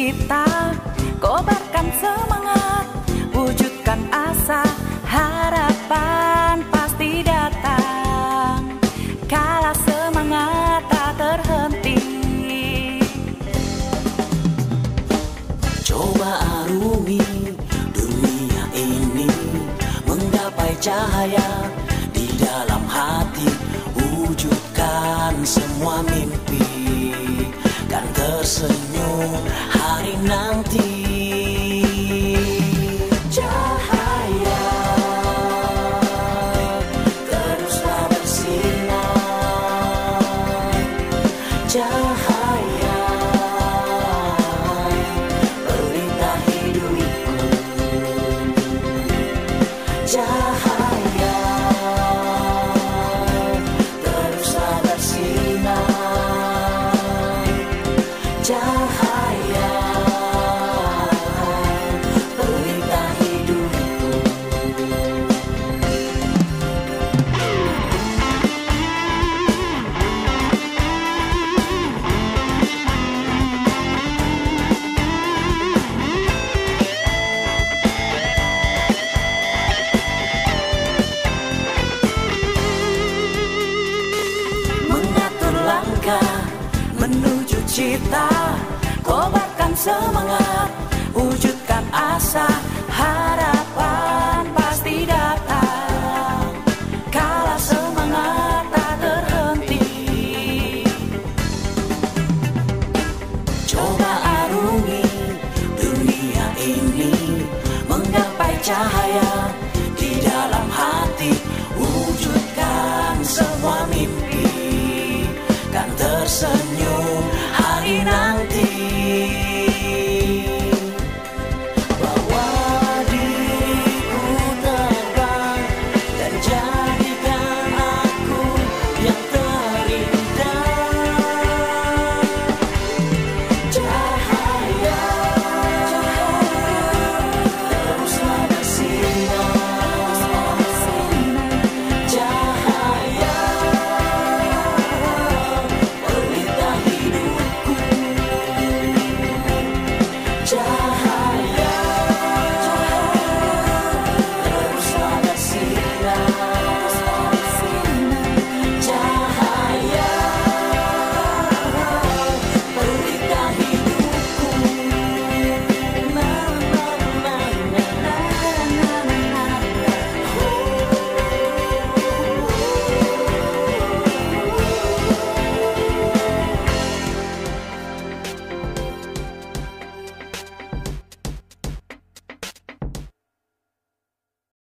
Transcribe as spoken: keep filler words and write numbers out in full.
cita, kobarkan semangat, wujudkan asa, harapan pasti datang. Kala semangat tak terhenti. Coba arungi dunia ini, menggapai cahaya di dalam hati, wujudkan semua mimpi, kan tersenyum hari nanti. Cahaya teruslah bersinar, cahaya pelita hidupku, cahaya teruslah bersinar, cahaya pelita hidupku. Mengatur langkah menuju cita, kobarkan semangat, wujudkan asa, harapan pasti datang. Kala semangat tak terhenti. Coba arungi dunia ini, menggapai cahaya